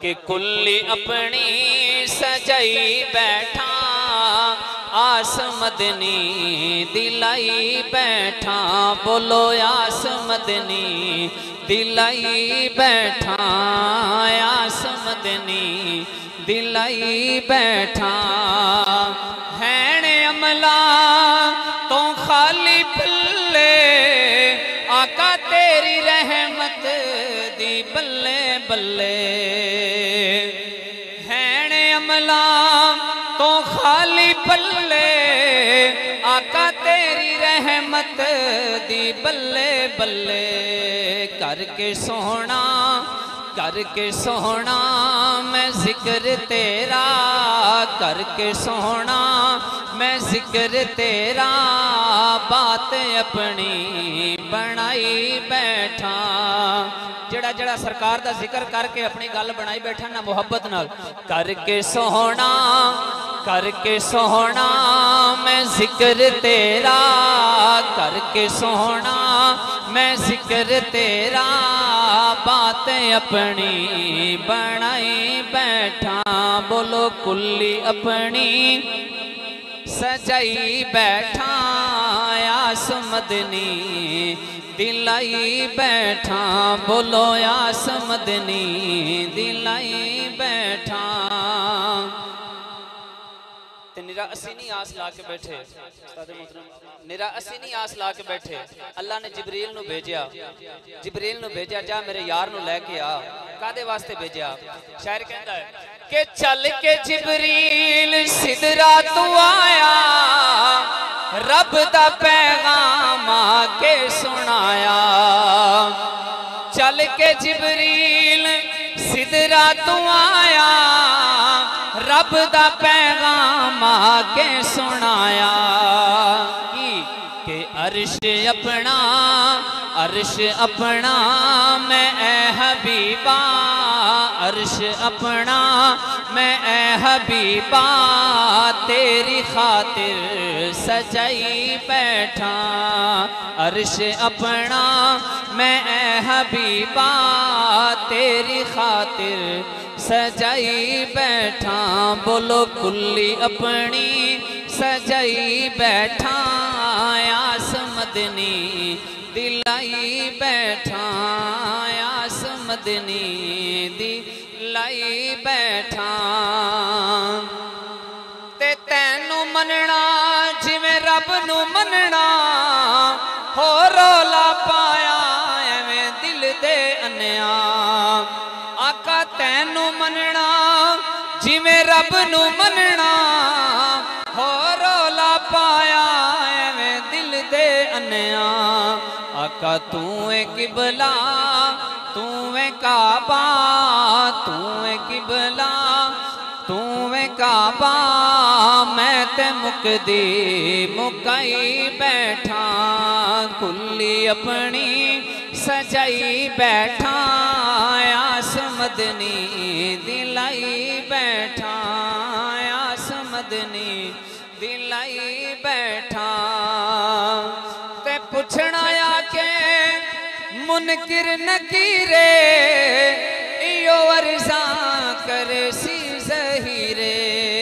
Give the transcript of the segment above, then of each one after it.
कि कुल्ली अपनी सजाई बैठा आस मदनी दिलाई बैठा। बोलो आस मदनी दिलाई बैठा आस मदनी दिलाई बैठा। हैन अमला तो खाली पल्ले आका तेरी रहमत दी बल्ले बल्ले। हैन अमला तो खाली पल्ले आका तेरी रहमत दी बल्ले बल्ले। करके सोना मैं जिक्र तेरा, करके सोना मैं जिक्र तेरा बात अपनी बनाई बैठा। जड़ा जड़ा सरकार दा जिक्र करके अपनी गल बनाई बैठा ना मुहब्बत नाल। करके सोना मैं जिक्र तेरा, करके सोना मैं जिक्र तेरा बात अपनी बनाई बैठा। बोलो कुल्ली अपनी सजाई बैठा आस मदनी दिलाई बैठा। बोलो आस मदनी दिलाई बैठा। निरा असी नहीं आस ला के बैठे, निरा असी नहीं आस ला के बैठे। अल्लाह ने जिब्रील नू भेजा, जा मेरे यार नू लेके आ। कादे वास्ते भेजा? शायर कहता है कि चल के जिब्रील सिदरा तू आया, रब दा पैगाम आके सुनाया। चल के जिब्रील सिदरा तू आया, रब दा पैगाम आके सुनाया। कि अर्श अपना मैं ए हबीबा, अर्श अपना मैं ए हबीबा तेरी खातिर सजाई बैठा। अर्श अपना मैं ए हबीबा तेरी खातिर सजाई बैठा। बोलो कुल्ली अपनी सजाई बैठा आस मदनी दिलाई बैठा। आस मदनी दिलाई बैठा। ते तैनू मनना जिवें रब नू मनना, हो रौला पाया एवें दिल दे अन्या। आका तैनू मनना जिवें रब नू मनना, हो रौला पाया एवें दिल दे अन्या। आका तू है किबला तू है काबा, तू है किबला तू है काबा मैं ते मुकदी मुकाई बैठा। कुल्ली अपनी सजाई बैठा आस मदनी दिलाई बैठा। आस मदनी दिलाई बैठा। ते पुछना आके मुनकिर नकीरे, इयो अर्ज़ा करे सी ज़हीरे।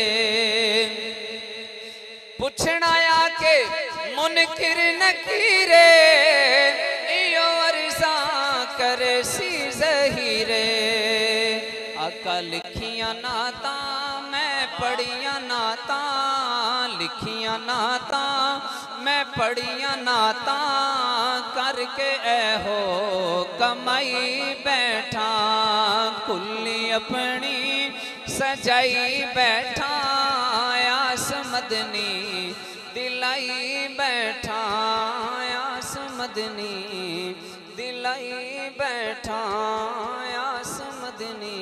पुछना आके मुनकिर नकीरे, इयो अर्ज़ा करे सी ज़हीरे। आका लिखियां नाता मैं पढ़ियां नाता, लिखियां नाता मैं पढ़ियां नाता करके ऐहो कमाई बैठा। कुल्ली अपनी सजाई बैठा आस मदनी दिलाई बैठा। आस मदनी दिलाई बैठा। आस मदनी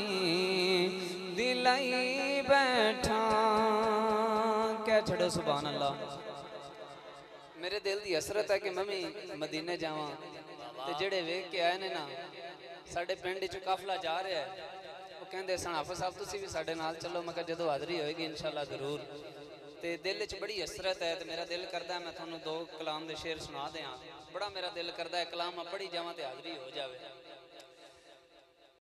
दिलाई बैठा। क्या छड़ो सुभान अल्लाह। मेरे दिल की हसरत है कि मैं भी मदीने जावां ते जेड़े वेख के आए ने ना साडे पिंड च काफला जा रहा है, वो कहंदे सन हाफिज़ साहब तुसीं भी साडे नाल चलो। मैं कहा जदों हाज़री होएगी इंशाअल्लाह जरूर। ते दिल च बड़ी हसरत है ते मेरा दिल करदा है मैं तुहानूं दो कलाम दे शेर सुना दें। बड़ा मेरा दिल करदा है कलाम मैं पढ़ी जावां ते हाज़री हो जावे।